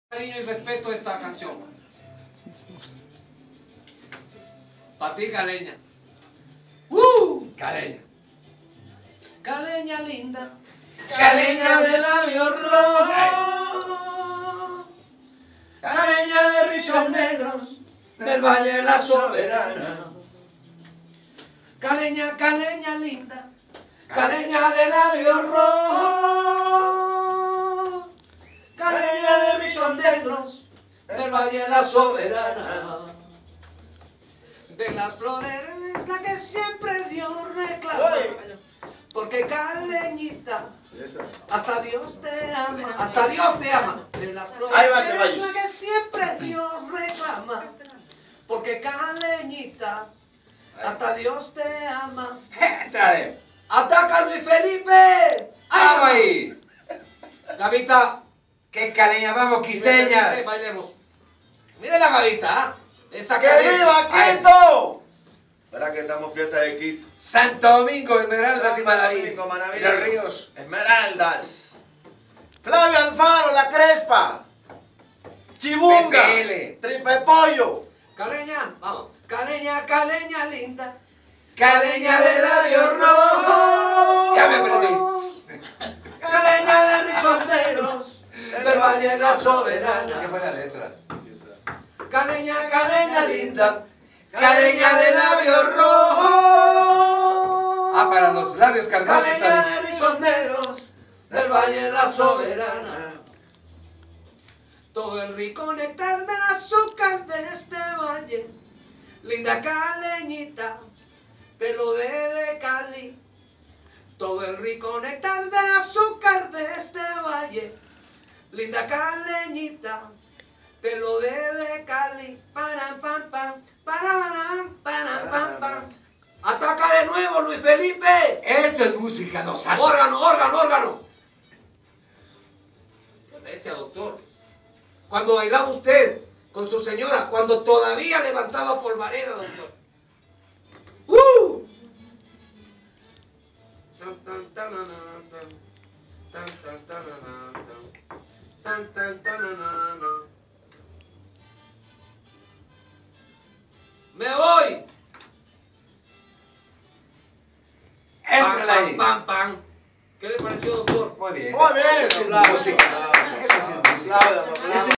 Cariño y respeto a esta canción. Para ti, Caleña. Caleña. Caleña linda. Caleña de labios rojos. Caleña de rizos negros. Del Valle de la Soberana. Caleña, caleña linda. Caleña de labios rojos. Caleña de rizos negros. Del Valle de la Soberana. De las flores es la que siempre Dios reclama. Porque Caleñita, hasta Dios te ama. Hasta Dios te ama. De las flores es la que siempre Dios reclama. Porque Caleñita, hasta Dios te ama. ¡Entrale! ¡Ataca Luis Felipe! ¡Vamos ahí! Gavita. ¡Qué Caleña! ¡Vamos, quiteñas! Bailemos. Mire la Gavita, esa ¡Que Caleña. viva Quito! Verá que estamos fiesta de Quito. Santo Domingo, Esmeraldas y Manaví. Domingo, Manaví. Y los ríos. Esmeraldas. Flavio Alfaro, La Crespa. Chibunga. PPL. Tripe Pollo. Caleña, vamos. Caleña, caleña linda. Caleña de labios rojos. Ya me aprendí. Caleña de rizos negros. Del Valle de la ¿Qué Soberana. fue la letra? Caleña, caleña linda. Caleña de labios rojos. Ah, para los labios carnosos Caleña también. de rizos negros. Del Valle de la Soberana. Todo el rico néctar del azúcar de este valle. Linda caleñita, te lo de Cali. Todo el rico néctar del azúcar de este valle. Linda caleñita, te lo de Cali. Param, pam, pam, param, param, pam, pam. Ataca de nuevo, Luis Felipe. Esto es música, no salsa. Órgano, órgano, órgano. Bestia, doctor. Cuando bailaba usted con su señora, cuando todavía levantaba polvareda, doctor. ¡Me voy! Éntrale ahí. Pam, pam. ¿Qué le pareció, doctor? Muy bien. Muy bien, Eso sí es aplausos, música. aplausos, Eso sí es música. aplausos, aplausos.